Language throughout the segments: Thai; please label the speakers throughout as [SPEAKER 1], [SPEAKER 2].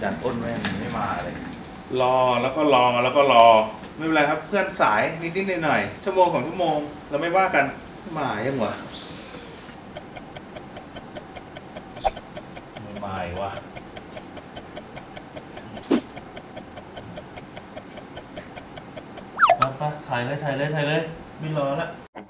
[SPEAKER 1] จันอ้นแม่งไม่มาเลยรอแล้วก็รอแล้วก็รอไม่เป็นไรครับเพื่อนสายนิดๆหน่อยๆชั่วโมงของชั่วโมงเราไม่ว่ากันมายังวะไม่มาอีกวะมาถ่ายเลยไม่รอละ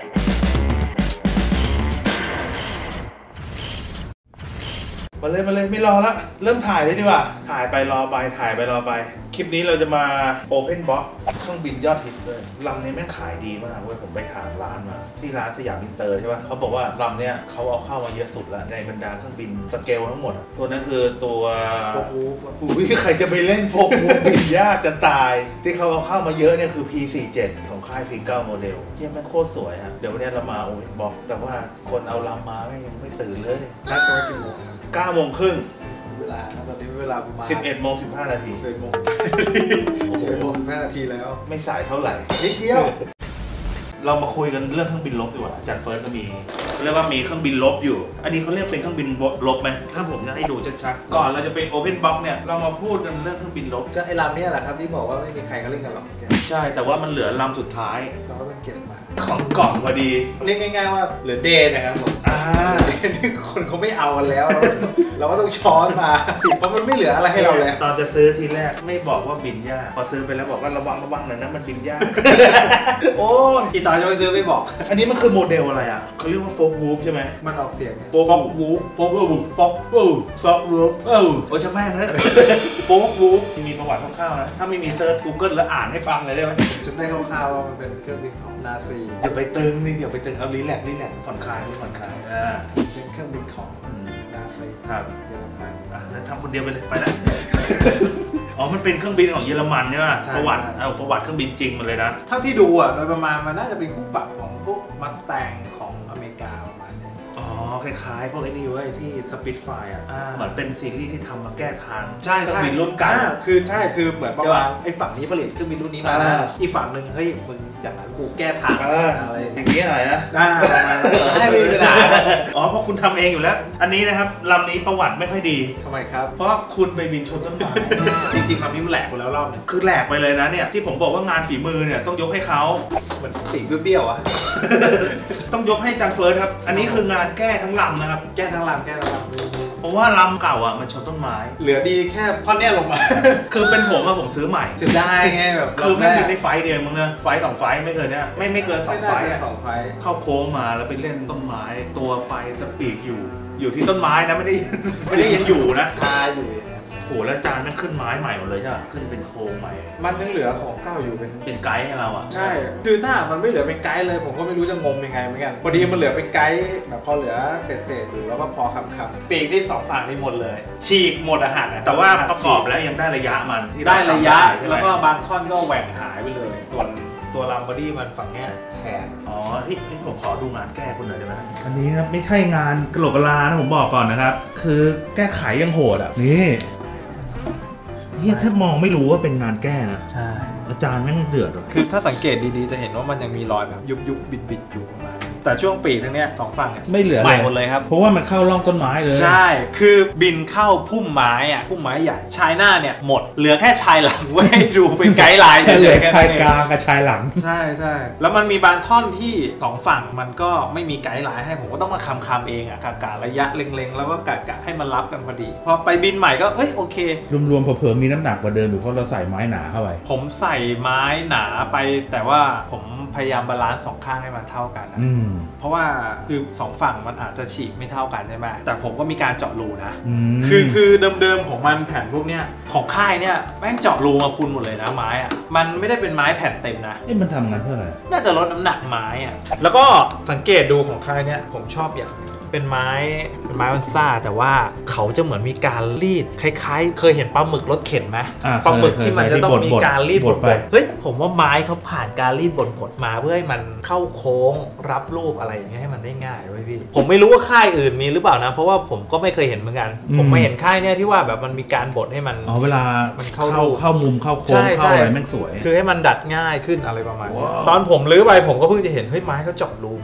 [SPEAKER 1] มาเลยไม่รอละเริ่มถ่ายเลยดีกว่าถ่ายไปรอไปคลิปนี้เราจะมา Open Box เครื่องบินยอดฮิตเลยลำนี้แม่งขายดีมากเว้ยผมไปถามร้านมาที่ร้านสยามอินเตอร์ใช่ป่ะเขาบอกว่าลำเนี้ยเขาเอาเข้ามาเยอะสุดละในบรรดาเครื่องบินสเกลทั้งหมดตัวนั้นคือตัวโฟกูใครจะไปเล่นโฟกูบินยากจะตายที่เขาเอาเข้ามาเยอะเนี่ยคือ P47 ของค่าย C9 โมเดลที่แม่งโคตรสวยฮะเดี๋ยววันนี้เรามา Open Box แต่ว่าคนเอาลำมายังไม่ตื่นเลยนัดตัวกี่โมง9 โมงครึ่ง
[SPEAKER 2] เวลาตอนนี้เวลาประมาณ
[SPEAKER 1] 11 โมง 15 นาที
[SPEAKER 2] 11 โมง 15 นาทีแล้ว
[SPEAKER 1] ไม่สายเท่าไหร่นิดเดียวเรามาคุยกันเรื่องเครื่องบินลบดีกว่าจัดเฟิร์สก็มีเรียกว่ามีเครื่องบินลบอยู่อันนี้เขาเรียกเป็นเครื่องบินลบไหมถ้าผมจะให้ดูชัดๆก่อนเราจะเป็น Open Box เนี่ยเรามาพูดกันเรื่องเครื่องบินลบ
[SPEAKER 2] ก็ไอ้ลำนี้แหละครับที่บอกว่าไม่มีใครเขาเล่นกันหรอก
[SPEAKER 1] ใช่แต่ว่ามันเหลือลำสุดท้าย
[SPEAKER 2] เขาก็เป็นเก็บมา
[SPEAKER 1] ของกล่องพอดี
[SPEAKER 2] เรียกง่ายๆว่าเหลือเดนนะครับผมเดนนี่คนเขาไม่เอากันแล้วเราก็ต้องช้อนมาเพราะมันไม่เหลืออะไรให้เราเลย
[SPEAKER 1] ตอนจะซื้อทีแรกไม่บอกว่าบินยากพอซื้อไปแล้วบอกว่าระวังหน่อยนะมันบินยากโอ้
[SPEAKER 2] ที่ตอนจะไปซื้อไม่บอก
[SPEAKER 1] อันนี้มันคือโมเดลอะไรอ่ะเขาเรียกว่าโฟกวูฟใช่ไหม
[SPEAKER 2] มันออกเสียง
[SPEAKER 1] โฟกวูฟโอ้ช่างแม่งนะโฟกวูฟมีประวัติคร่าวๆนะถ้าไม่มีเซิร์ช Google แล้วอ่านให้ฟังเลยได้ไหม
[SPEAKER 2] จำได้คร่าวๆว่ามันเป็นเครื่องบินของนาซี
[SPEAKER 1] อย่าไปตึงนี่อย่าไปตึงเอารีแลกซ์ผ่อนคลายเป็น
[SPEAKER 2] เครื่องบินของนาซี
[SPEAKER 1] ครับเยอรมันแล้วทำคนเดียวไปเลยไปนะอ๋อมันเป็นเครื่องบินของเยอรมันใช่ไหมประวัติเครื่องบินจริงมันเลยนะ
[SPEAKER 2] เท่าที่ดูอ่ะโดยประมาณมันน่าจะเป็นคู่ปรับของพวกมัสแตงของอเมริกาประมาณนี้
[SPEAKER 1] อ๋อคล้ายๆพวกไอ้นี่เว้ยที่สปิทไฟร์อ่ะเหมือนเป็นซีรีส์ที่ทำมาแก้ทางเครื่องบินรุ่นเก่า
[SPEAKER 2] คือเหมือนประมาณไอ้ฝั่งนี้ผลิตเครื่องบินรุ่นนี้มาอีกฝั่งหนึ่งเฮ้ยมึงจากนั้นกูแก้ทาง
[SPEAKER 1] อะไรอย่างนี้หน่อยนะ
[SPEAKER 2] ให้ไม่เป็นไร
[SPEAKER 1] อ๋อเพราะคุณทำเองอยู่แล้วอันนี้นะครับลำนี้ประวัติไม่ค่อยดี
[SPEAKER 2] ทำไมครับ
[SPEAKER 1] เพราะคุณไปบินชนต้นไม้
[SPEAKER 2] จริงๆลำนี้มันแหลกไปแล้วรอบนึง
[SPEAKER 1] คือแหลกไปเลยนะเนี่ยที่ผมบอกว่างานฝีมือเนี่ยต้องยกให้เขา
[SPEAKER 2] เหมือนสีเบี้ยวๆอ่ะ
[SPEAKER 1] ต้องยกให้จันเฟิร์สครับอันนี้คืองานแก้ทั้งลำนะครับ
[SPEAKER 2] แก้ทั้งลำ
[SPEAKER 1] เพราะว่าลำเก่าอ่ะมันชนต้นไม้
[SPEAKER 2] เหลือดีแค่ท่อนเนี้ยลงมา
[SPEAKER 1] คือเป็นผมซื้อใหม่
[SPEAKER 2] เสียดายไงแบบ
[SPEAKER 1] คือไม่ได้ไฟเดียวมึงนะไฟ2 ไฟไม่เกินเนี้ยไม่เกิน2 ไฟเข้าโค้งมาแล้วไปเล่นต้นไม้ตัวไปจะปีกอยู่ที่ต้นไม้นะไม่ได้ยังอยู่นะ
[SPEAKER 2] คาอยู่
[SPEAKER 1] โหแล้วจานนั่นขึ้นไม้ใหม่หมดเลยใช่ไหมขึ้นเป็นโครงใหม่
[SPEAKER 2] มันยังเหลือของเก่าอยู่
[SPEAKER 1] เป็นไกด์ให้เราอ่ะ
[SPEAKER 2] ใช่คือถ้ามันไม่เหลือเป็นไกด์เลยผมก็ไม่รู้จะงมยังไงเหมือนกันพอดีมันเหลือเป็นไกด์แบบพอเหลือเศษอยู่แล้วก็พอคำปีกได้2 ฝั่งนี่หมดเลยฉีกหมดอาหาร
[SPEAKER 1] แต่ว่าประกอบแล้วยังได้ระยะมัน
[SPEAKER 2] ที่ได้ระยะแล้วก็บางท่อนก็แหว่งหายไปเลยตัวลำบอดี้มันฝั่งเนี้ยแหก
[SPEAKER 1] อ๋อที่ผมขอดูงานแก้คุณหน่อยได้ไหมอันนี้นะไม่ใช่งานกระโหลกกะลานะผมบอกก่อนนะครับคือแก้ไขยังโหดอ่ะนี่ถ้ามองไม่รู้ว่าเป็นงานแก้นะ
[SPEAKER 2] ใช่
[SPEAKER 1] อาจารย์แม่งเดือด
[SPEAKER 2] คือถ้าสังเกตดีๆจะเห็นว่ามันยังมีรอยแบบยุบบิดอยู่ประมาณแต่ช่วงปีกทั้งเนี้ย2 ฝั่งเนี่ย
[SPEAKER 1] ไม่เหลือ
[SPEAKER 2] ใหม่หมดเลยครับ
[SPEAKER 1] เพราะว่ามันเข้าร่องต้นไม้เลย
[SPEAKER 2] ใช่คือบินเข้าพุ่มไม้อ่ะพุ่มไม้ใหญ่ชายหน้าเนี่ยหมดเหลือแค่ชายหลังไว้ดูเป็นไกด์ไลน์
[SPEAKER 1] เหลือชายกลางกับชายหลัง
[SPEAKER 2] ใช่แล้วมันมีบางท่อนที่2 ฝั่งมันก็ไม่มีไกด์ไลน์ให้ผมก็ต้องมาคำเองอ่ะกะระยะเล็งๆแล้วก็กะให้มันรับกันพอดีพอไปบินใหม่ก็โอเค
[SPEAKER 1] รวมๆเผลอๆมีน้ำหนักกว่าเดิมอยู่เพราะเราใส่ไม้หนาเข้าไป
[SPEAKER 2] ผมใส่ไม้หนาไปแต่ว่าผมพยายามบาลานซ์2 ข้างให้มันเท่ากันนะเพราะว่าคือ2 ฝั่งมันอาจจะฉีกไม่เท่ากันใช่ไหมแต่ผมก็มีการเจาะรูนะคือเดิมของมันแผ่นพวกเนี้ยของค่ายเนี่ยแม่งเจาะรูมาพุนหมดเลยนะไม้อ่ะมันไม่ได้เป็นไม้แผ่นเต็มนะ
[SPEAKER 1] มันทำงานเพื่ออะไร
[SPEAKER 2] น่าจะลดน้ำหนักไม้อ่ะแล้วก็สังเกตดูของค่ายเนี่ยผมชอบอย่างเป็นไม้มันซ่าแต่ว่าเขาจะเหมือนมีการรีดคล้ายๆเคยเห็นปลาหมึกรถเข็นไหมปลาหมึกที่มันจะต้องมีการรีดบดเฮ้ยผมว่าไม้เขาผ่านการรีดบดมาเพื่อให้มันเข้าโค้งรับรูปอะไรอย่างเงี้ยให้มันได้ง่ายไว้พี่ผมไม่รู้ว่าค่ายอื่นมีหรือเปล่านะเพราะว่าผมก็ไม่เคยเห็นเหมือนกันผมมาเห็นค่ายเนี่ยที่ว่าแบบมันมีการบดให้มัน
[SPEAKER 1] เวลา
[SPEAKER 2] มัน
[SPEAKER 1] เข้ามุมเข้าโค้งเข้าอะไรแม่งสวย
[SPEAKER 2] คือให้มันดัดง่ายขึ้นอะไรประมาณนี้ตอนผมลื้อไปผมก็เพิ่งจะเห็นเฮ้ยไม้เขาเจาะรูหมดเลยนี่หว่า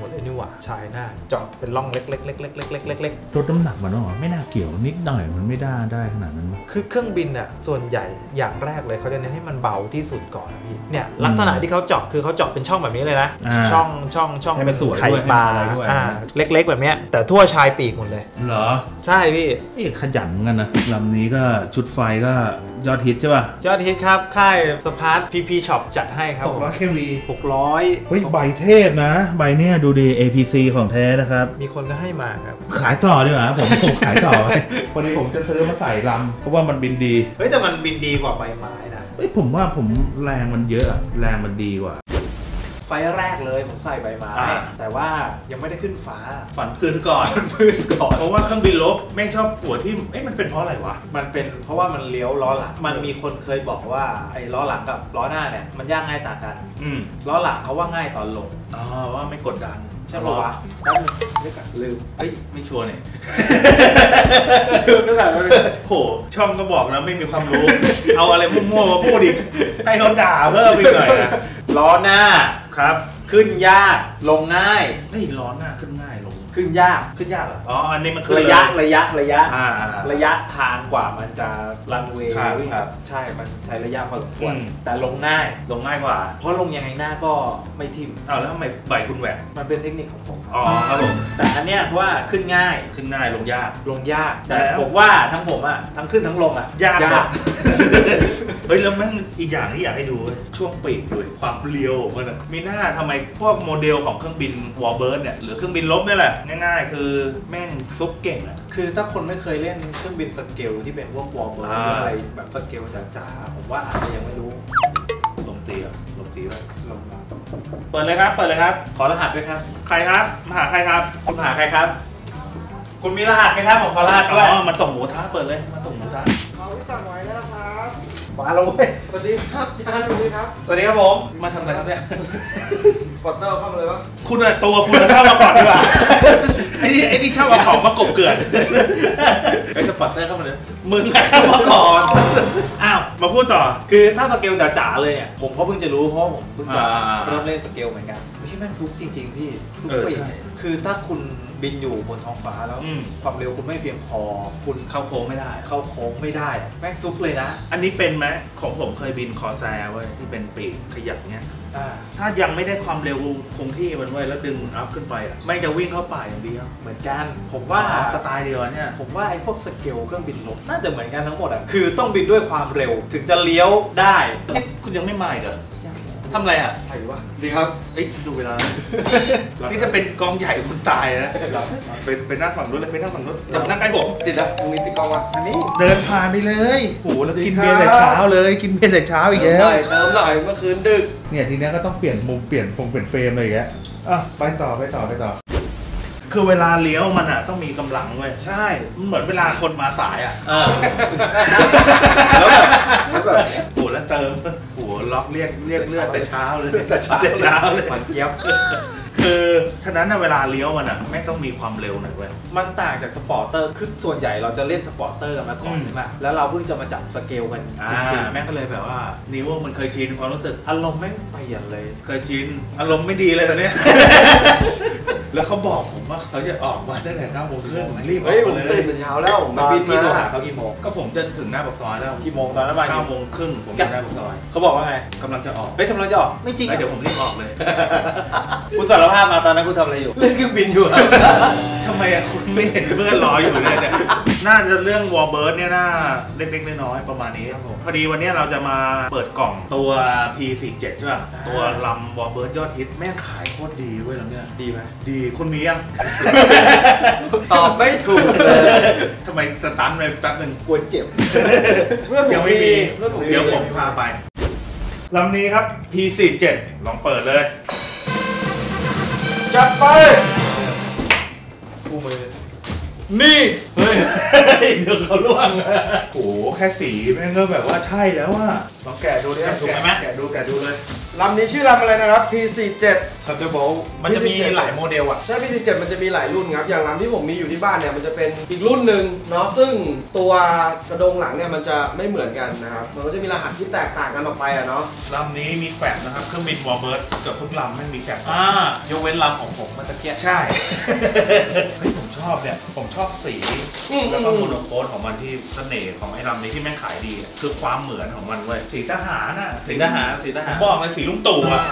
[SPEAKER 2] ชายหน้าเจาะเป็นร่องเล็กๆๆๆๆๆๆ
[SPEAKER 3] ลดน้ำหนักมันหรอไม่น่าเกี่ยวนิดหน่อยมันไม่ได้ขนาดนั้นมั้ย
[SPEAKER 2] คือเครื่องบินอ่ะส่วนใหญ่อย่างแรกเลยเขาจะเน้นให้มันเบาที่สุดก่อนนะพี่เนี่ยลักษณะที่เขาเจาะคือเขาเจาะเป็นช่องแบบนี้เลยนะช่องเป็นไข่ปลาเล็กๆแบบเนี้ยแต่ทั่วชายปีกหมดเลย
[SPEAKER 3] เหรอ
[SPEAKER 2] ใช่พี่
[SPEAKER 3] ขยันกันนะลำนี้ก็ชุดไฟก็ยอดฮิตใช่ป่ะ
[SPEAKER 2] ยอดฮิตครับค่ายสปาร์ตพีช็อปจัดให้ครับ
[SPEAKER 1] 600 kV
[SPEAKER 2] 600
[SPEAKER 3] เฮ้ยใบเทพนะใบเนี้ยดูดี APC ของแท้นะครับ
[SPEAKER 2] มีคนก็ให้มาครับ
[SPEAKER 3] ขายต่อดีกว่าผมขายต่อไว้พอดีผมจะซื้อมาใส่ลำเพราะว่ามันบินดี
[SPEAKER 2] เฮ้ยแต่มันบินดีกว่าใบไม้นะ
[SPEAKER 3] เฮ้ยผมว่าผมแรงมันเยอะอะแรงมันดีกว่า
[SPEAKER 2] ไฟแรกเลยผมใส่ใบไม้แต่ว่ายังไม่ได้ขึ้นฟ้า
[SPEAKER 1] ฝันพื้นก่อน
[SPEAKER 2] พื้นก่อน
[SPEAKER 1] เพราะว่าเครื่องบินลบแม่งชอบหัวที่มันเป็นเพราะอะไรวะ
[SPEAKER 2] มันเป็นเพราะว่ามันเลี้ยวล้อหลังมันมีคนเคยบอกว่าไอ้ล้อหลังกับล้อหน้าเนี่ยมันยากง่ายต่างกันล้อหลังเขาว่าง่ายตอนลง
[SPEAKER 1] ว่าไม่กดดัน
[SPEAKER 2] ใช่ป่าวะแป๊บนึงลืม
[SPEAKER 1] ไม่ชัวร์เนี่ย
[SPEAKER 2] ลืมด้วยกัน
[SPEAKER 1] โหช่องก็บอกนะไม่มีความรู้ เอาอะไรมั่วๆมาพูดอีกให้เขาด่าเพิ่มอีกหน่อยนะ
[SPEAKER 2] ล้อหน้า
[SPEAKER 1] ครับ
[SPEAKER 2] ขึ้นยากลงง่าย
[SPEAKER 1] ล้อหน้าขึ้นง่ายลง
[SPEAKER 2] ขึ้นยาก
[SPEAKER 1] เหรออันนี้มันคือ
[SPEAKER 2] ระยะทางกว่ามันจะรันเวย์ใช่มันใช้ระยะพอสมควรแต่ลงง่าย
[SPEAKER 1] กว่า
[SPEAKER 2] เพราะลงยังไงหน้าก็ไม่ทิ่ม
[SPEAKER 1] แล้วทำไมใบคุณแหวก
[SPEAKER 2] มันเป็นเทคนิคของผม
[SPEAKER 1] ครับผม
[SPEAKER 2] แต่อันเนี้ยว่าขึ้นง่าย
[SPEAKER 1] ลงยาก
[SPEAKER 2] แต่ผมว่าทั้งผมอ่ะทั้งขึ้นทั้งลงอ่ะ
[SPEAKER 1] ยากเฮ้ยแล้วแม่งอีกอย่างที่อยากให้ดูช่วงปีกด้วยความเรียวมันมีหน้าทำไมพวกโมเดลของเครื่องบินวอร์เบิร์ดเนี่ยหรือเครื่องบินลบนี่แหละง่ายๆคือแม่งซุกเก่งอ่ะ
[SPEAKER 2] คือถ้าคนไม่เคยเล่นเครื่องบินสเกลที่เป็นพวกวอร์เบิร์ดอะไรแบบสเกลจ๋าๆผมว่าอาจจะยังไม่รู้
[SPEAKER 1] ลงตีไว้
[SPEAKER 2] ลงมา
[SPEAKER 1] เปิดเลยครับ
[SPEAKER 2] ขอรหัสด้วยครับ
[SPEAKER 1] ใครครับมาหาใครครับ
[SPEAKER 2] คุณหาใครครับคุณมีรหัสไหมครับผมขอรหัสด้วย
[SPEAKER 1] มาส่งหมูท้าเปิดเลยมาส่งหมูท้า
[SPEAKER 4] เขาที่สั่งไว้แล้วครับ
[SPEAKER 2] มาแล้วเว้ย
[SPEAKER 4] สวัสดีครับอาจารย์สวัสดีครับ
[SPEAKER 2] สวัสดีครับผม
[SPEAKER 1] มาทำอะไรครับเนี่ย
[SPEAKER 4] ปอดเตอร์เข้ามาเลยวะ
[SPEAKER 1] คุณตัวคุณเข้ามาก่อนดีกว่าไอ้นี่ชอบเอาของมากบเกิดไอ้สปอตเตอร์เข้ามาเลยมึงเข้ามาก่อนอ้าวมาพูดต่อ
[SPEAKER 2] คือถ้าสเกลจ๋าๆเลยเนี่ยผมก็เพิ่งจะรู้เพราะผมเพิ่งจะเริ่มเล่นสเกลเหมือนกันไม่ใช่แม่งซุกจริงๆพี่ซุกไปคือถ้าคุณบินอยู่บนท้องฟ้าแล้วความเร็วคุณไม่เพียงพอคุณ
[SPEAKER 1] เข้าโค้งไม่ได้
[SPEAKER 2] แม่งซุกเลยนะ
[SPEAKER 1] อันนี้เป็นไหมของผมเคยบินคอแซร์เว้ยที่เป็นปีกขยับเงี้ยถ้ายังไม่ได้ความเร็วคงที่มันไว้แล้วดึงอัพขึ้นไปไม่จะวิ่งเข้าป่าอย่างเดียว
[SPEAKER 2] เหมือนกันผมว่า
[SPEAKER 1] สไตล์เดียวเนี่ย
[SPEAKER 2] ผมว่าไอ้พวกสเกลเครื่องบินลบน่าจะเหมือนกันทั้งหมดคือต้องบินด้วยความเร็วถึงจะเลี้ยวได้
[SPEAKER 1] คุณยังไม่มาอีกเหรอทำอะไร
[SPEAKER 2] ใครวะดีครับ
[SPEAKER 1] ดูเวลานี่จะเป็นกองใหญ่คุณตายนะไปนั่งฝั่งนู้นเลยไปนั่งฝั่งนู้นอย่านั่งใกล้ผม
[SPEAKER 4] ติดแล้วมีติดกองวะอันนี้
[SPEAKER 1] เดินผ่านไปเลยโหแล้วกินเบียร์แต่เช้าเลยกินเบียร์แต่เช้าอีกแล้ว
[SPEAKER 4] เติมหน่อยเมื่อคืนดึก
[SPEAKER 1] เนี่ยทีนี้ก็ต้องเปลี่ยนมุมเปลี่ยนเฟรมเลยอย่างเงี้ยไปต่อคือเวลาเลี้ยวมันต้องมีกำลังเว้ย
[SPEAKER 2] ใช่
[SPEAKER 1] เหมือนเวลาคนมาสายแล้วแบบโหแล้วเติมโหล็อกเรียกเลือดแต่เช้าเลย
[SPEAKER 2] มันเจี๊ยบ
[SPEAKER 1] คือฉะนั้นเวลาเลี้ยวมันไม่ต้องมีความเร็วหน่อยเว้ย
[SPEAKER 2] มันต่างจากสปอร์เตอร์คือส่วนใหญ่เราจะเล่นสปอร์เตอร์กันมาก่อนใช่ไหมแล้วเราเพิ่งจะมาจับสเกลกัน
[SPEAKER 1] จริงๆแม่งก็เลยแบบว่านิวมันเคยชินความรู้สึก
[SPEAKER 2] อารมณ์แม่งเปลี่ยนเลย
[SPEAKER 1] เคยชินอารมณ์ไม่ดีเลยตอนนี้แล้วเขาบอกผมว่าเขาจะออกมาตั้งแต่9 โมงครึ่งรีบ
[SPEAKER 4] ผมตื่นแต่เช้าแล้ว
[SPEAKER 2] ตอนพี่โทรหาเขากี่โมง
[SPEAKER 1] ก็ผมจะถึงหน้าปากซอยแล้ว
[SPEAKER 2] กี่โมงตอนนั้นประมาณ
[SPEAKER 1] 9 โมงครึ่งผมอยู่หน้าปากซอย
[SPEAKER 2] เขาบอกว่าไง
[SPEAKER 1] กำลังจะออก
[SPEAKER 2] กำลังจะออกไม่จริง
[SPEAKER 1] เดี๋ยวผมรีบออกเลย
[SPEAKER 2] คุณสารภาพมาตอนนั้นคุณทำอะไรอยู่
[SPEAKER 4] เล่นเครื่องบินอยู่
[SPEAKER 1] ทำไมคุณไม่เห็นเพื่อนรออยู่เลยเนี่ยน่าจะเรื่องวอร์เบิร์ดเนี่ยน่าเล็กๆน้อยๆประมาณนี้ครับผมพอดีวันนี้เราจะมาเปิดกล่องตัว P47 ใช่ป่ะตัวลำวอร์เบิร์ดยอดฮิตแม่ขายโคตรดีเว้ยลำเนี้ย
[SPEAKER 2] ดีไหม
[SPEAKER 1] ดีคุณมียัง
[SPEAKER 4] ตอบไม่ถูกเลย
[SPEAKER 1] ทำไมสตันไปแป๊บนึง
[SPEAKER 2] กลัวเจ็บ
[SPEAKER 4] เพื่อนผมมี
[SPEAKER 1] เดี๋ยวผมพาไปลำนี้ครับ P47 ลองเปิดเลย
[SPEAKER 4] จัดไป
[SPEAKER 2] คู่มือนี่
[SPEAKER 1] เฮ้ยเดี๋ยวเขาล่วงโอ้โหแค่สีแม่งก็แบบว่าใช่แล้วว่าลองแกะดูดิ
[SPEAKER 2] ถูกไหม
[SPEAKER 1] แกะดูเลย
[SPEAKER 4] ลำนี้ชื่อลำอะไรนะครับ P47
[SPEAKER 2] Thunderbolt มันจะมีหลายโมเดลอ่ะ
[SPEAKER 4] ใช่ P47 มันจะมีหลายรุ่นครับ อย่างลำที่ผมมีอยู่ที่บ้านเนี่ยมันจะเป็นอีกรุ่นหนึ่งเนาะซึ่งตัวกระโดงหลังเนี่ยมันจะไม่เหมือนกันนะครับมันก็จะมีรหัสที่แตกต่างกันออกไปอะเนาะ
[SPEAKER 1] ลำนี้มีแฟลชนะครับเครื่องบินวอร์เบิร์ดเกือบทุกลำไม่มีแฟลช
[SPEAKER 2] ยกเว้นลำของผมมันตะเกียบ
[SPEAKER 1] ใช่ เฮ้ยผมชอบเนี่ยผมชอบสีแล้วก็โมโนโคสของมันที่เสน่ห์ของไอ้ลำนี้ที่แม่งขายดีอะคือความเหมือนของมันเว้ยสีทหารน่ะ
[SPEAKER 2] สีทหารสีท
[SPEAKER 1] ผ
[SPEAKER 2] หาร
[SPEAKER 1] มบอกเลยสีลุงตู่อ่ะ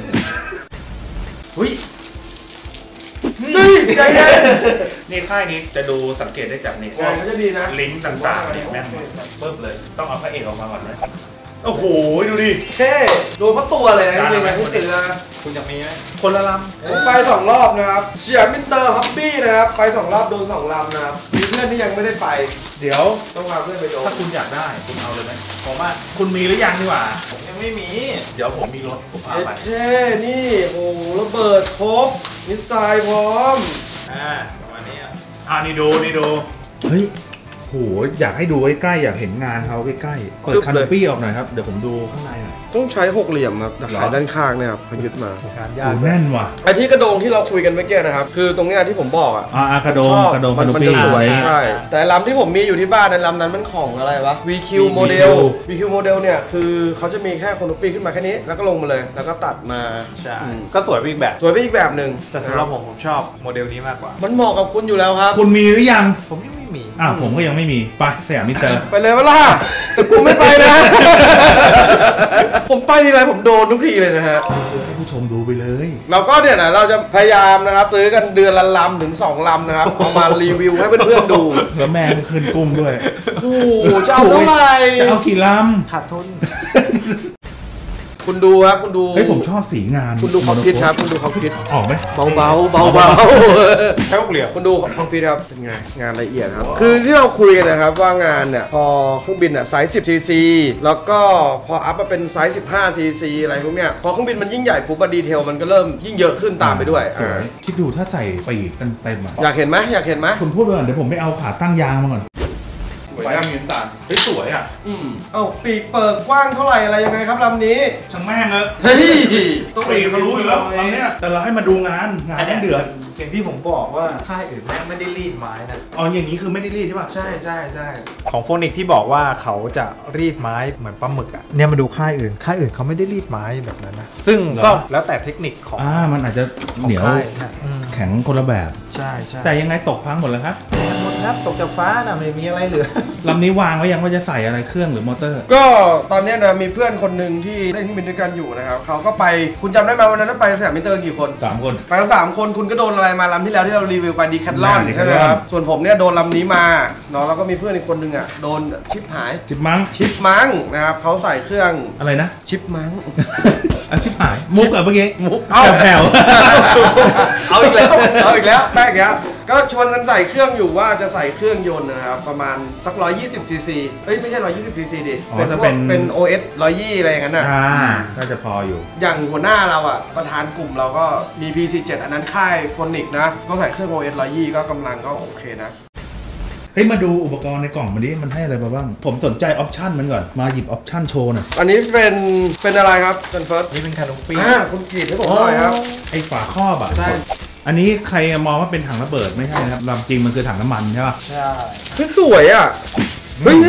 [SPEAKER 2] หุ้ย
[SPEAKER 4] นี่ใจเย็น
[SPEAKER 1] นี่ค่ายนี้จะดูสังเกตได้จากนี่
[SPEAKER 4] งานก็จะดีนะ
[SPEAKER 1] ลิงก์ต่างๆเนี่ยแม่งปึ๊บเลยต้องเอาพระเอกออกมาก่อนนะโอ้โหดูดิ
[SPEAKER 4] เท่โดนพัดตัวเลยนะจริงๆนะที่ตื่นนะ
[SPEAKER 2] คุณอยากมีไหม
[SPEAKER 1] คนละล
[SPEAKER 4] ผมไป2 รอบนะครับเชียร์มิสเตอร์ฮับบี้นะครับไป2 รอบโดน2 ลำนะครับมีเพื่อนที่ยังไม่ได้ไป
[SPEAKER 1] ำเดี๋ยว
[SPEAKER 4] ต้องพาเพื่อนไปโดน
[SPEAKER 1] ถ้าคุณอยากได้คุณเอาเลยไหมผมว่าคุณมีหรือยังดีกว่า
[SPEAKER 2] ผมยังไม่มี
[SPEAKER 1] เดี๋ยวผมมีรถผมพาไป
[SPEAKER 4] เท่นี่โอ้โหระเบิดครบมิสไซล์พร้อม
[SPEAKER 2] ประมาณนี้
[SPEAKER 1] นี่ดู
[SPEAKER 3] เฮ้ยโหอยากให้ดูใกล้ๆอยากเห็นงานเขาใกล้ๆเปิด
[SPEAKER 4] ตึ๊บ
[SPEAKER 3] คัน
[SPEAKER 4] เลย
[SPEAKER 3] ปี้ออกหน่อยครับเดี๋ยวผมดูข้างในหน่อย
[SPEAKER 4] ต้องใช้6 เหลี่ยมครับแต่ขายด้านข้างเนี่ยครับเขายึดมา
[SPEAKER 2] งาน
[SPEAKER 3] โห
[SPEAKER 2] ยาก
[SPEAKER 3] แน่นว่ะ
[SPEAKER 4] ไอที่กระโดงที่เราคุยกันเมื่อกี้นะครับคือตรงเนี้ยที่ผมบอกอ่ะ
[SPEAKER 3] กระโดง
[SPEAKER 4] ชอบ
[SPEAKER 3] กระโดง
[SPEAKER 4] มัน
[SPEAKER 3] คัน
[SPEAKER 4] มัน
[SPEAKER 3] ปี้
[SPEAKER 4] จะสวยใช่แต่ลำที่ผมมีอยู่ที่บ้านในลำนั้นมันของอะไรวะ VQ โมเดล VQ โมเดลเนี่ยคือเขาจะมีแค่โคโนปีขึ้นมาแค่นี้แล้วก็ลงมาเลยแล้วก็ตัดมา
[SPEAKER 2] ใช่
[SPEAKER 4] อืม
[SPEAKER 2] ก็สวยไปอีกแบบ
[SPEAKER 4] สวยไปอีกแบบหนึ่ง
[SPEAKER 2] แต่สำหรับผมชอบโมเดลนี้มากกว่า
[SPEAKER 4] มันเหมาะกับคุณอยู่แล้วครับ
[SPEAKER 3] คุณมีหรือยัง
[SPEAKER 2] ผมยังไม่มี
[SPEAKER 3] ผมก็ยังไม่มีไปสยามมิสเตอร์
[SPEAKER 4] ไปเลยเวล่ะแต่กูไม่ไปนะ ผมไปทีไรผมโดนทุกทีเลยนะฮะ
[SPEAKER 3] ให้ผู้ชมดูไปเลย
[SPEAKER 4] เราก็เนี่ยนะเราจะพยายามนะครับซื้อกันเดือนละลำถึง2 ลำนะครับเอามารีวิวให้เพื่อนๆดู
[SPEAKER 3] แล้วแม่งขึ้นกุ้มด้วย
[SPEAKER 4] โอ้โหจะเอาเท่าไหร่
[SPEAKER 3] จะเอากี่ล
[SPEAKER 2] ขาดทุน
[SPEAKER 4] คุณดูครับคุณดู
[SPEAKER 3] ำเฮ้ยผมชอบสีงาน
[SPEAKER 4] คุณดูคอมพิวครับคุณดูคอมพิว
[SPEAKER 3] ออกไหม
[SPEAKER 4] เบาๆเบา
[SPEAKER 2] แค่6 เหลี่ยม
[SPEAKER 4] ๆคุณดูคอมพิวครับเป็นไงงานละเอียดครับคือที่เราคุยกันนะครับว่างานเนี่ยพอเครื่องบินอ่ะไซส์10 cc แล้วก็พออัพมาเป็นไซส์15 cc อะไรพวกเนี้ยพอเครื่องบินมันยิ่งใหญ่ปุ๊บดีเทลมันก็เริ่มยิ่งเยอะขึ้นตามไปด้วย
[SPEAKER 3] สวยคิดดูถ้าใส่ปีกเต็มๆอ่ะ
[SPEAKER 4] อยากเห็นไหมอยากเห็นไหม
[SPEAKER 3] คุณพูดไปก่อนเดี๋ยวผมไปเอาขาตั้งยางมาก่อน
[SPEAKER 4] สวย
[SPEAKER 1] ไฟ
[SPEAKER 4] นะ
[SPEAKER 1] มีน้ำตาลเฮ้ยสวยอ่ะ
[SPEAKER 4] เอ้าปีกเปิดกว้างเท่าไหร่อะไรยังไงครับลำนี้
[SPEAKER 1] ช่างแม่งเลย
[SPEAKER 4] เฮ้ย
[SPEAKER 1] ต้องปีเขารู้อยู่แล้วตอนเนี้ยแต่เราให้มาดูงานแม่งเดือด
[SPEAKER 2] อย่างที่ผมบอกว่าค่ายอื่นแม่งไม่ได้รีดไม้นะ
[SPEAKER 1] อย่างนี้คือไม่ได้รีดใช่ป่ะ
[SPEAKER 2] ใช่ของโฟนิกที่บอกว่าเขาจะรีดไม้เหมือนปลาหมึกอ่ะเนี่ยมาดูค่ายอื่นเขาไม่ได้รีดไม้แบบนั้นนะซึ่งก็แล้วแต่เทคนิคของ
[SPEAKER 3] มันอาจจะ
[SPEAKER 2] ของ
[SPEAKER 3] เหนียว
[SPEAKER 2] ค่ายนะ
[SPEAKER 3] แข็งคนละแบบ
[SPEAKER 2] ใช่
[SPEAKER 3] แต่ยังไงตกพังหมดแล้วครับ
[SPEAKER 2] หมดครับตกจากฟ้านะไม่มีอะไรเหลือ
[SPEAKER 3] ลำนี้วางไว้ยังว่าจะใส่อะไรเครื่องหรือมอเตอร์
[SPEAKER 4] ก็ตอนเนี้ยนะมีเพื่อนคนหนึ่งที่เล่นเครื่องบินด้วยกันอยู่นะครับเขาก็ไปคุณจำได้ไหมวันนั้นไปสยามมิสเตอร์กี่คน
[SPEAKER 3] 3 คน
[SPEAKER 4] ไปกัน3 คนคุณก็โดนอะไรมาลำที่แล้วที่เรารีวิวไปดีแคทลอน
[SPEAKER 3] Decathlon
[SPEAKER 4] ใช่ไหมครับส่วนผมเนี่ยโดนลำนี้มาเนาะแล้วก็มีเพื่อนอีกคนนึงอ่ะโดนชิปหาย
[SPEAKER 3] จิบมั้ง
[SPEAKER 4] ชิปมังนะครับเขาใส่เครื่อง
[SPEAKER 3] อะไรนะ
[SPEAKER 4] ชิปมัง
[SPEAKER 3] ชิบหายมุกอะเมื่อกี้
[SPEAKER 4] มุก
[SPEAKER 3] แผ่ว
[SPEAKER 4] เอาอีกแล้วเอาอีกแล้วแป๊กอีกแล้วก็ชวนกันใส่เครื่องอยู่ว่าจะใส่เครื่องยนต์นะครับประมาณสัก120 cc เอ้ยไม่ใช่120 cc ดิเป็นพวกเป็น OS 120อะไรอย่างนั้นน่ะ
[SPEAKER 3] น่าจะพออยู่
[SPEAKER 4] อย่างหัวหน้าเราอ่ะประธานกลุ่มเราก็มี PC7 อันนั้นค่ายโฟนิกนะก็ใส่เครื่อง OS 120ก็กำลังก็โอเคนะ
[SPEAKER 3] เฮ้ยมาดูอุปกรณ์ในกล่องมันดิมันให้อะไรมาบ้าง ผมสนใจออปชั่นมันก่อนมาหยิบออปชั่นโชว์หน่อย
[SPEAKER 4] อันนี้เป็นอะไรครับจันเฟิร์ส
[SPEAKER 2] นี่เป็นคานุปี
[SPEAKER 4] คุณกรีดให้ผมหน่อยครับ
[SPEAKER 3] ไอ้ฝาครอบอะ
[SPEAKER 2] ใช่
[SPEAKER 3] อันนี้ใครมองว่าเป็นถังระเบิดไม่ใช่นะครับลำจริงมันคือถังน้ำมันใช่ป่ะ
[SPEAKER 2] ใช่
[SPEAKER 4] คือสวยอ่ะเฮ้ย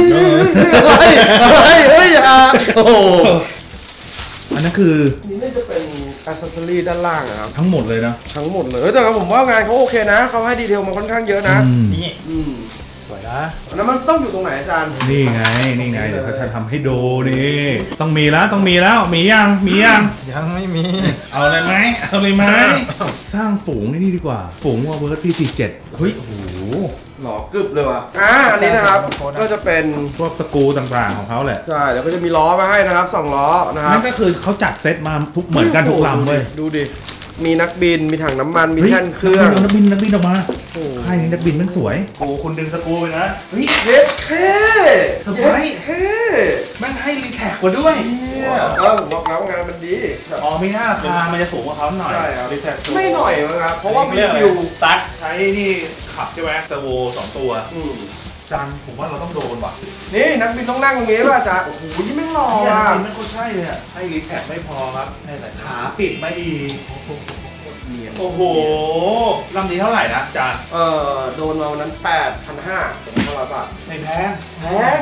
[SPEAKER 4] อย่าโอ้โห
[SPEAKER 3] อันนั้นคือ
[SPEAKER 4] นี่น่าจะเป็นอัซเซอรี่ด้านล่างนะครับ
[SPEAKER 3] ทั้งหมดเลยนะ
[SPEAKER 4] ทั้งหมดเลยแต่ผมว่างานเขาโอเคนะเขาให้ดีเทลมาค่อนข้างเยอะนะ
[SPEAKER 2] นี่
[SPEAKER 4] อืม
[SPEAKER 2] สวยนะ
[SPEAKER 4] แล้วมันต้องอยู่ตรงไหนอาจารย์
[SPEAKER 3] นี่ไงเดี๋ยวเขาจะทำให้ดูนี่ต้องมีแล้วมียัง
[SPEAKER 2] ยังไม่มี
[SPEAKER 3] เอาเลยไหมสร้างฝูงนี่ดีกว่าฝูงวอลเวิร์ดที่47เฮ้ยโอ้โห
[SPEAKER 4] หล่อกึบเลยว่ะอันนี้นะครับก็จะเป็น
[SPEAKER 3] พวกสกรูต่างๆของเขาแหละ
[SPEAKER 4] ใช่แล้วก็จะมีล้อมาให้นะครับ2 ล้อนะครับ
[SPEAKER 3] นั่นก็คือเขาจัดเซตมาทุกเหมือนกันทุกลำเว้ย
[SPEAKER 4] ดูดิมีนักบินมีถังน้ำมันมีแท่นเครื่อง
[SPEAKER 3] นักบินออกมา
[SPEAKER 4] โอ้โห
[SPEAKER 3] ค่ายนี้นักบินมันสวย
[SPEAKER 1] โอ้คุณดึงสกรูไปนะ
[SPEAKER 4] เฮ้ยเย็ดเท่
[SPEAKER 1] เซอร์ไพรส์
[SPEAKER 4] เท่
[SPEAKER 1] แม่งให้รีแท็กกว่าด้วย
[SPEAKER 4] เนี่ยผมบอกแล้วงานมันดี
[SPEAKER 1] อ๋อมีหน้าราคามันจะสูงกว่าเขาหน่อย
[SPEAKER 4] ใช่ครับ
[SPEAKER 1] รีแทค
[SPEAKER 4] ไม่หน่อยมั้งครับเพราะว่า
[SPEAKER 1] เรียกอะไร
[SPEAKER 4] วิว
[SPEAKER 1] ตัดใช้นี่ขับใช่ไหมเทอร์โบ2 ตัว จานผมว่าเราต้องโดนว่ะ
[SPEAKER 4] นี่นักบินต้องนั่งตรงนี้ป่ะจ๊ะโอ้โหยิ่งไม่หล่อ
[SPEAKER 1] เนี่ย
[SPEAKER 4] อ่ะ
[SPEAKER 1] ไม่ค่อยใช่เลยอะให้รีแทคไม่พอครับให้แต่ขาปิดไม่อีกโอ้โหลำนี้เท่าไหร่นะจาน
[SPEAKER 4] โดนมาวันนั้น 8,500 บาท
[SPEAKER 1] ไม่แพง
[SPEAKER 4] แพง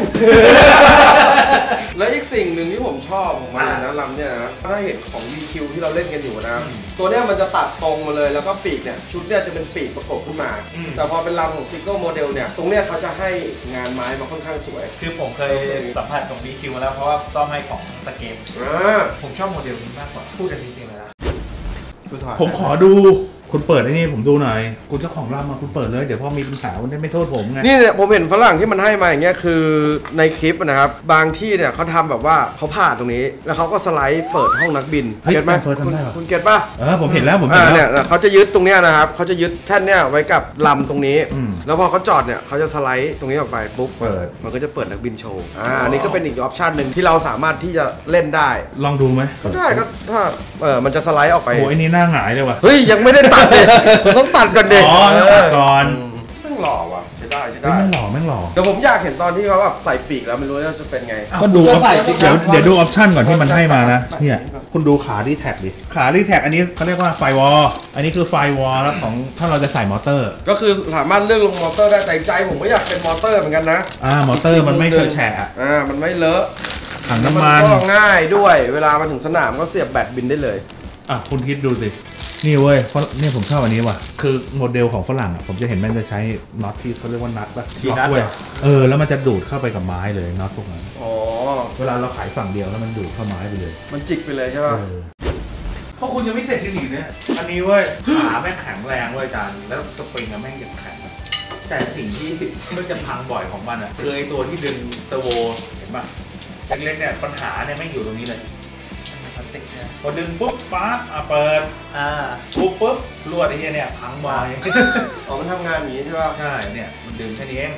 [SPEAKER 4] แล้วอีกสิ่งหนึ่งที่ผมชอบของมันนะลำเนี่ยนะถ้าเห็นของ VQ ที่เราเล่นกันอยู่นะตัวเนี้ยมันจะตัดตรงมาเลยแล้วก็ปีกเนี่ยชุดเนี่ยจะเป็นปีกประกบขึ้นมา แต่พอเป็นลำของซิงเกิลโมเดลเนี่ยตรงเนี้ยเขาจะให้งานไม้มาค่อนข้างสวย
[SPEAKER 2] คือผมเคยสัมผัสของ BQ มาแล้วเพราะว่าต้องให้ของตะเกมผมชอบโมเดลนี้มากกว่าพูดกันจริงๆเลยนะ
[SPEAKER 3] ผมขอดูคุณเปิดไอ้นี่ผมดูหน่อยคุณเจ้าของร้านมาคุณเปิดเลยเดี๋ยวพอมีปัญหาคุณได้ไม่โทษผมไง
[SPEAKER 4] นี่เนี่ยผมเห็นฝรั่งที่มันให้มาอย่างเงี้ยคือในคลิปนะครับบางที่เนี่ยเขาทำแบบว่าเขาผ่าตรงนี้แล้วเขาก็สไลด์เปิดห้องนักบิน
[SPEAKER 3] เฮ้ย
[SPEAKER 4] เก็ตไหม
[SPEAKER 3] เฟิร์สทำได้เหรอ
[SPEAKER 4] คุณเก็ตป่ะ
[SPEAKER 3] ผมเห็นแล้วผมเห็น
[SPEAKER 4] เนี่
[SPEAKER 3] แล้
[SPEAKER 4] ยว เขาจะยึดตรงเนี้ยนะครับเขาจะยึดแท่นเนี่ยไว้กับลำตรงนี้
[SPEAKER 3] อืม
[SPEAKER 4] แล้วพอเขาจอดเนี่ยเขาจะสไลด์ตรงนี้ออกไปปุ๊บ
[SPEAKER 3] เปิด
[SPEAKER 4] มันก็จะเปิดนักบินโชว์อันนี้ก็เป็นอีกออปชันหนึ่งที่เราสามารถที่จะเล่นได้
[SPEAKER 3] ลองดูไหม
[SPEAKER 4] ก็ได้ก็ถ้ามันจะสไลด์ออกไป
[SPEAKER 3] โอ้ยนี่หน้าหงายเลยว่ะ
[SPEAKER 4] เฮ้ยยังไม่ได้ตัดเลยมันต้องตัดก่อนเด็ก
[SPEAKER 3] อ๋อต้องตัดก่อน
[SPEAKER 4] แม่งหล่อว่ะใช้ได้
[SPEAKER 3] เฮ้ยแม่งหล่อแม่งหล่อ
[SPEAKER 4] เดี๋ยวผมอยากเห็นตอนที่เขาแบบใส่ปีกแล้วไม่รู้ว่าจะเป็นไง
[SPEAKER 3] ก็ดู
[SPEAKER 2] ก็ใส่สิ
[SPEAKER 3] เดี๋ยวดูออปชั่นก่อนที่มันให้มานะ
[SPEAKER 4] ใส่
[SPEAKER 3] เนี่ยคุณดูขาดีแท็กดิขาดีแท็กอันนี้เขาเรียกว่าไฟวอลอันนี้คือไฟวอลแล้วของถ้าเราจะใส่มอเตอร์
[SPEAKER 4] ก็คือสามารถเลือกลงมอเตอร์ได้แต่ใจผมก็อยากเป็นมอเตอร์เหมือนกันนะ
[SPEAKER 3] มอเตอร์มันไม่เคยแฉะ
[SPEAKER 4] มันไม่เลอะ
[SPEAKER 3] ถังน้ำมัน
[SPEAKER 4] ก็ง่ายด้วย เวลามาถึงสนามก็เสียบแบตบินได้เลย
[SPEAKER 3] คุณคิดดูสินี่เว้ยเนี่ยผมชอบอันนี้ว่ะคือโมเดลของฝรั่งผมจะเห็นมันจะใช้น็อตที่เขาเรียกว่านัทป่ะ
[SPEAKER 2] ทีนัท
[SPEAKER 3] เว้ยแล้วมันจะดูดเข้าไปกับไม้เลยน็อตพวกนั้น
[SPEAKER 4] อ๋อ
[SPEAKER 3] เวลาเราขายฝั่งเดียวแล้วมันดูดเข้าไม้ไปเลย
[SPEAKER 4] มันจิกไปเลยใช่ป่ะ
[SPEAKER 1] เพราะคุณยังไม่เสร็จที่หนีเนี่ยอันนี้เว้ยขาแม่งแข็งแรงเว้ยจานแล้วสปริงอะแม่งยังแข็งแต่สิ่งที่มันจะพังบ่อยของมันอะคือไอตัวที่ดึงเทอร์โบเห็นป่ะเล็กๆเนี่ยปัญหาเนี่ยแม่งอยู่ตรงนี้เลยพอดึงปุ๊บปั๊บเปิดปุ๊บลวดไอ้เหี้ยเนี่ยพังบ่อย
[SPEAKER 4] อ๋อมันทำงานอย่างนี้ใช่ป่ะ
[SPEAKER 1] ใช่เนี่ยมันดึงแค่นี้เอง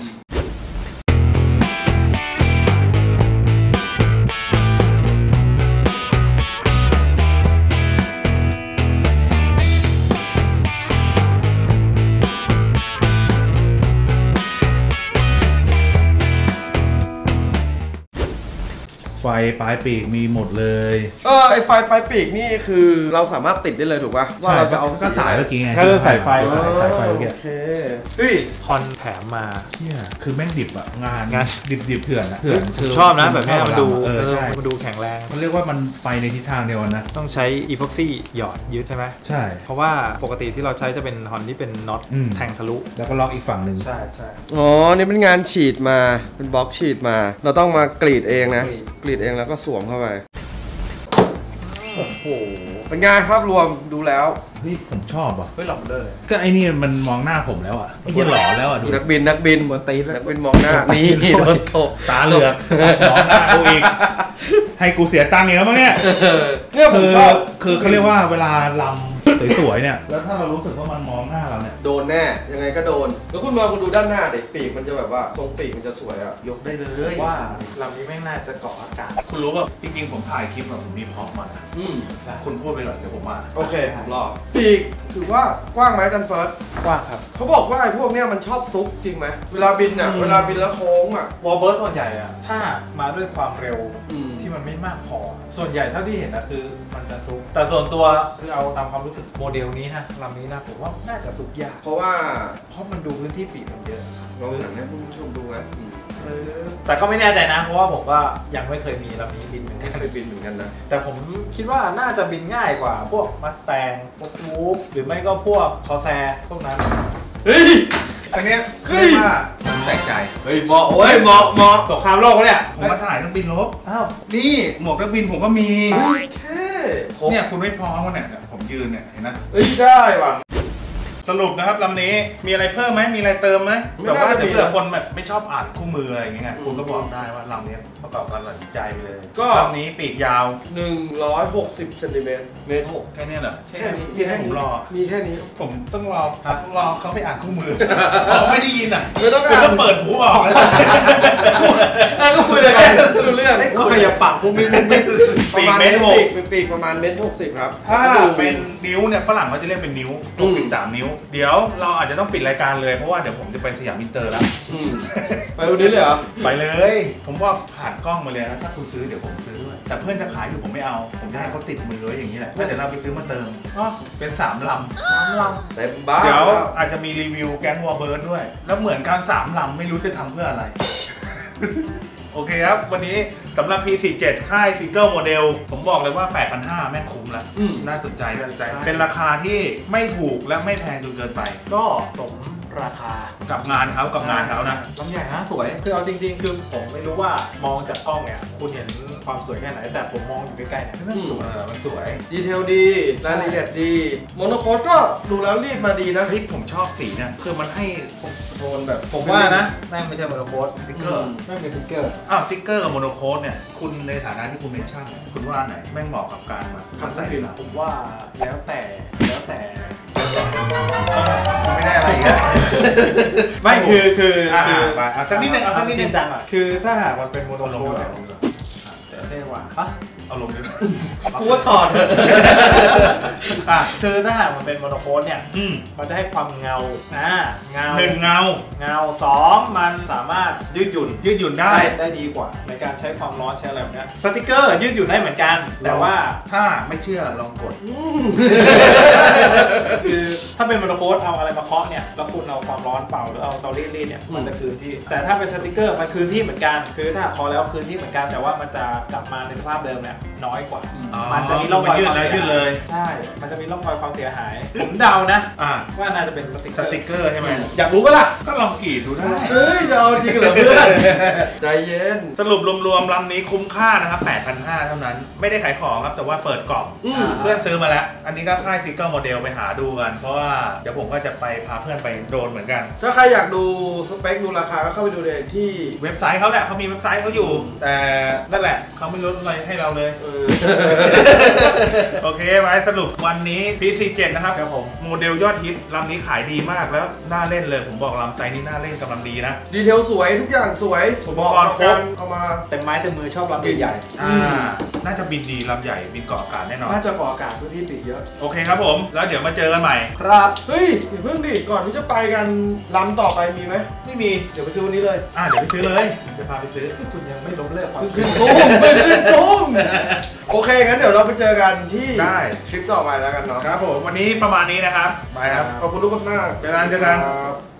[SPEAKER 3] ไฟปลายปีกมีหมดเลย
[SPEAKER 4] ไอไฟปลายปีกนี่คือเราสามารถติดได้เลยถูกป่ะว่าเราจะเอา
[SPEAKER 3] ก็สายเมื่อกี้ไง
[SPEAKER 2] ก็คือสายไฟ
[SPEAKER 3] สายไฟเมื่อกี้
[SPEAKER 4] โอเคเฮ้ย
[SPEAKER 2] คอนแถมมา
[SPEAKER 3] เนี่ยคือแม่งดิบอะงาน
[SPEAKER 2] งาน
[SPEAKER 3] ดิบเถื่อนอะเถื่อนคือ
[SPEAKER 2] ชอบนะแบบนี้มันดู
[SPEAKER 3] ใช่
[SPEAKER 2] มันดูแข็งแรง
[SPEAKER 3] มันเรียกว่ามันไปในทิศทางเดียวกันนะ
[SPEAKER 2] ต้องใช้อีพ็อกซี่หยอดยึดใช่ไหม
[SPEAKER 3] ใช่
[SPEAKER 2] เพราะว่าปกติที่เราใช้จะเป็นฮอนที่เป็นน็อต
[SPEAKER 3] อืม
[SPEAKER 2] แทงทะลุ
[SPEAKER 3] แล้วก็ล็อกอีกฝั่งหนึ่ง
[SPEAKER 2] ใช่ใช่
[SPEAKER 4] อ๋อ นี่เป็นงานฉีดมาเป็นบล็อกฉีดมา เราต้องมากรีดเองนะ กรีดเองแล้วก็สวมเข้าไปโอ้โหเป็นไงภาพรวมดูแล้ว
[SPEAKER 3] เฮ้ยผมชอบอ่ะ
[SPEAKER 2] เฮ้ยหลอกเลย
[SPEAKER 3] ก็ไอ้นี่มันมองหน้าผมแล้วอ่ะไอ้เหี้ยหล่อแล้วอ่ะดู
[SPEAKER 4] นักบิน
[SPEAKER 2] บนตีน
[SPEAKER 4] นักบินมองหน้านี่โดนตบ
[SPEAKER 3] ตาเหลือกมองหน้ากูอีกให้กูเสียตังค์อีกแล้วมั้งเนี่ย
[SPEAKER 4] เนี่ยผมชอบ
[SPEAKER 3] คือเขาเรียกว่าเวลาลำสวยๆเนี่ยแล้วถ้าเรารู้สึกว่ามันมองหน้าเราเนี่ย
[SPEAKER 4] โดนแน่ยังไงก็โดน แล้วคุณมองคุณดูด้านหน้าดิปีกมันจะแบบว่าตรงปีกมันจะสวยอ่ะ
[SPEAKER 1] ยกได้เลย
[SPEAKER 2] ว่าลำนี้แม่งน่าจะเกาะอากาศ
[SPEAKER 1] คุณรู้ป่ะจริงๆผมถ่ายคลิปแบบผมมีพร็อพมานะ
[SPEAKER 4] นะ
[SPEAKER 1] คุณพูดไปหน่อยเดี๋ยวผมมา
[SPEAKER 4] โอเคผมรอปีกถือว่ากว้างไหมกันเฟิร์ส
[SPEAKER 2] กว้างครับ
[SPEAKER 4] เขาบอกว่าไอ้พวกเนี้ยมันชอบซุกจริงไหมเวลาบินอ่ะเวลาบินแล้วโค้งอ่ะ
[SPEAKER 2] วอลเบิร์สส่วนใหญ่อะถ้ามาด้วยความเร็ว
[SPEAKER 4] อืม
[SPEAKER 2] ที่มันไม่มากพอ ส่วนใหญ่เท่าที่เห็นนะคือมันจะซุก แต่ส่วนตัวคือเอาตามความรู้สึกโมเดลนี้นะลำนี้นะผมว่าน่าจะซุกยาก
[SPEAKER 4] เพราะว่า
[SPEAKER 2] เพราะมันดูพื้นที่ปีกมันเยอะ
[SPEAKER 4] ลองหนังให้คุณผู้ชมดูนะ
[SPEAKER 2] แต่ก็ไม่แน่ใจนะ เพราะว่าผมก็ยังไม่เคยมีลำนี้บินเหมือน
[SPEAKER 4] ไม่
[SPEAKER 2] กัน
[SPEAKER 4] เคยบินเหมือนกันนะ
[SPEAKER 2] แต่ผมคิดว่าน่าจะบินง่ายกว่าพวกมัสแตงพวกวูฟหรือไม่ก็พวกคอแซร์พวกนั้น
[SPEAKER 4] เฮ้ย
[SPEAKER 1] อันเนี้ยเรียกว่าผมแปลกใจ
[SPEAKER 4] เฮ้ยเหมาะโอ้ยเหมาะ
[SPEAKER 2] สงครามโลกเขาเนี่ย
[SPEAKER 1] ผมมาถ่ายเครื่องบินรบ
[SPEAKER 2] อ้าว
[SPEAKER 1] นี่หมวกนักบินผมก็มี
[SPEAKER 4] แค่
[SPEAKER 1] เนี่ยคุณไม่พร้อมวันเนี่ยผมยืนเนี่ยเห็นนะ
[SPEAKER 4] เฮ้ยได้ว่ะ
[SPEAKER 1] สรุปนะครับลำนี้มีอะไรเพิ่มไหมมีอะไรเติมไหม
[SPEAKER 4] ไม่
[SPEAKER 1] แบบ
[SPEAKER 4] น่า
[SPEAKER 1] ว่า
[SPEAKER 4] จะมี
[SPEAKER 1] เดี๋ยวเผื่อคนแบบไม่ชอบอ่านคู่มืออะไรอย่างเงี้ย
[SPEAKER 4] อืม
[SPEAKER 1] คุณก็บอกได้ว่าลำนี้ประกอบการตัดสินใจไปเลย
[SPEAKER 4] ก็
[SPEAKER 1] ลำนี้ปีกยาว
[SPEAKER 4] 160เซนติเมตรเมตร
[SPEAKER 1] แค่เนี้ยเหรอ
[SPEAKER 4] แค่นี้
[SPEAKER 1] ที่ให้ผมรอ
[SPEAKER 4] มีแค่นี้
[SPEAKER 1] ผมต้องรอเขาไปอ่านคู่มือ เขาไม่ได้ยินอ่ะ
[SPEAKER 4] ไม่ต้อง
[SPEAKER 1] คุณ
[SPEAKER 4] อ่าน
[SPEAKER 1] ต้องเปิดหูออกเลย
[SPEAKER 4] ก็คุยเลยกันรู้เรื่อง
[SPEAKER 2] ก็ขยับปากพวกมิ้ง
[SPEAKER 4] ประมาณ
[SPEAKER 1] เมตรหก
[SPEAKER 4] ปีกประมาณเมตร60ครับ
[SPEAKER 1] ถ้าเป็นนิ้วเนี่ยฝรั่งเขาจะเรียกเป็นนิ้ว63นิ้วเดี๋ยวเราอาจจะต้องปิดรายการเลยเพราะว่าเดี๋ยวผมจะไปสยามอินเตอร์แล้ว
[SPEAKER 4] ไปดูนี้เลยเหรอ
[SPEAKER 1] ไปเลย ผมว่าผ่านกล้องมาเลยนะถ้าคุณซื้อเดี๋ยวผมซื้อด้วยแต่เพื่อนจะขายอยู่ผมไม่เอาผมจะให้เขาติดมือไว้อย่างนี้แหละแล้วเดี๋ยวเราไปซื้อมาเติมเป็น3 ลำ
[SPEAKER 4] เต็มบ้าน
[SPEAKER 1] เดี๋ยวอาจจะมีรีวิวแก๊งวอร์เบิร์ดด้วย แล้วเหมือนการ3 ลำไม่รู้จะทำเพื่ออะไร โอเคครับ วันนี้สำหรับ P47 ค่ายซิงเกิลโมเดลผมบอกเลยว่า 8,500 แม่งคุ้มแล้วน่าสนใจเป็นราคาที่ไม่ถูกและไม่แพงจนเกินไป
[SPEAKER 2] ก็สมราคา
[SPEAKER 1] กับงานเขานะ
[SPEAKER 2] ลำใหญ่นะสวยคือเอาจริงๆคือผมไม่รู้ว่ามองจากกล้องเนี่ยคุณเห็นความสวยแค่ไหนแต่ผมมองอยู่ใกล้ๆเนี่ยมันสวย
[SPEAKER 1] มันสวย
[SPEAKER 4] ดีเทลดีรายละเอียดดีโมโนโคดก็ดูแล้วรีดมาดีนะ
[SPEAKER 1] เฮ้ยผมชอบสีเนี่ยคือมันให้โทนแบบ
[SPEAKER 2] ผมว่านะแม่งไม่ใช่โมโนโคด
[SPEAKER 1] สติ๊กเกอร์
[SPEAKER 2] แม่งเป็นสติ๊กเกอร์
[SPEAKER 1] สติ๊กเกอร์กับโมโนโคดเนี่ยคุณในฐานะที่คุณเป็นช่างคุณว่าอันไหนแม่งเหมาะกับการมาใส่หรอ
[SPEAKER 2] ผมว่าแล้วแต่
[SPEAKER 1] ไม่ได้อะไรอีกแล้ว
[SPEAKER 2] ไม่คือ
[SPEAKER 1] ไปเอาสักนิดนึงเอาสักนิด
[SPEAKER 2] จ
[SPEAKER 1] นึ
[SPEAKER 2] ริ
[SPEAKER 1] ง
[SPEAKER 2] งจังอ่ะคือถ้าหากมันเป็นโมโน
[SPEAKER 1] ลง
[SPEAKER 2] โค
[SPEAKER 1] ดี
[SPEAKER 2] ด
[SPEAKER 1] กว่า
[SPEAKER 2] เท่กว่าฮะ
[SPEAKER 1] เอาลงดีกว่า
[SPEAKER 4] กูว่าถอดเถอะ
[SPEAKER 2] คือถ้าหากมันเป็นโมโนโคดเนี่ยมันจะให้ความเงาเงา
[SPEAKER 1] 1 เงา
[SPEAKER 2] 2มันสามารถยืดหยุ่น
[SPEAKER 1] ได้
[SPEAKER 2] ได้ดีกว่าในการใช้ความร้อนใช้อะไรแบบเนี้ยสติกเกอร์ยืดหยุ่นได้เหมือนกันแต่ว่า
[SPEAKER 1] ถ้าไม่เชื่อลองกด
[SPEAKER 2] คือถ้าเป็นโมโนโคดเอาอะไรมาเคาะเนี่ยแล้วคุณเอาความร้อนเป่าหรือเอาเตารีดเนี่ยมันจะคืนที่แต่ถ้าเป็นสติกเกอร์มันคืนที่เหมือนกันคือถ้าพอแล้วคืนที่เหมือนกันแต่ว่ามันจะกลับมาในสภาพเดิมเนี่ยน้อยกว่ามันจะมีร่องรอยความเสียหายใช่มันจะมีร่องรอยความเสียหายผมเดานะว่าน่าจะเป็นสติกเกอร์
[SPEAKER 1] ใช่ไหม
[SPEAKER 2] อยากรู้ปะล่ะ
[SPEAKER 1] ก็ลองกรีดดูได้
[SPEAKER 4] เฮ้ยจะเอาจริงเหรอเพื่อนใจเย็น
[SPEAKER 1] สรุปรวมๆลำนี้คุ้มค่านะครับ 8,500 เท่านั้นไม่ได้ขายของครับแต่ว่าเปิดกล่องเพื่อนซื้อมาแล้วอันนี้ก็ค่ายซิงเกิลโมเดลไปหาดูกันเพราะว่าเดี๋ยวผมก็จะไปพาเพื่อนไปโดนเหมือนกัน
[SPEAKER 4] ถ้าใครอยากดูสเปคดูราคาก็เข้าไปดูเลยที่
[SPEAKER 1] เว็บไซต์เขาแหละเขามีเว็บไซต์เขาอยู่แต่นั่นแหละเขาไม่ลดอะไรให้เราเลยโอเคไว้สรุปวันนี้ P47 นะครับผมโมเดลยอดฮิตลำนี้ขายดีมากแล้วน่าเล่นเลยผมบอกลำไซส์นี้น่าเล่นกำลังดีนะ
[SPEAKER 4] ดีเทลสวยทุกอย่างสวย
[SPEAKER 1] อุปกรณ์ครบ
[SPEAKER 4] เอามา
[SPEAKER 2] เต็มไม้เต็มมือชอบลำใหญ่
[SPEAKER 1] น่าจะบินดีลำใหญ่บินเกาะอากาศแน่นอน
[SPEAKER 2] น่าจะก่ออากาศพื้นที่ปิดเยอะ
[SPEAKER 1] โอเคครับผมแล้วเดี๋ยวมาเจอกันใหม่
[SPEAKER 2] ครับ
[SPEAKER 4] เฮ้ยอย่าเพิ่งดิก่อนที่จะไปกันลำต่อไปมีไหม
[SPEAKER 1] ไม่มี
[SPEAKER 4] เดี๋ยวไปดูวันนี้เลย
[SPEAKER 1] เดี๋ยวไปซื้อเลยจะพาไปซื้อ
[SPEAKER 2] คุณยังไม่ล้มเลิกความ
[SPEAKER 4] ขึ้นทุ่มไม่ขึ้นทุ่มโอเคงั้นเดี๋ยวเราไปเจอกันที่
[SPEAKER 1] ได้
[SPEAKER 4] คลิปต่อไปแล้วกันเนาะ
[SPEAKER 1] ครับผมวันนี้ประมาณนี้นะครับไปครับ
[SPEAKER 4] ขอบคุณทุกคนมาก
[SPEAKER 1] เจอกัน
[SPEAKER 4] ครับ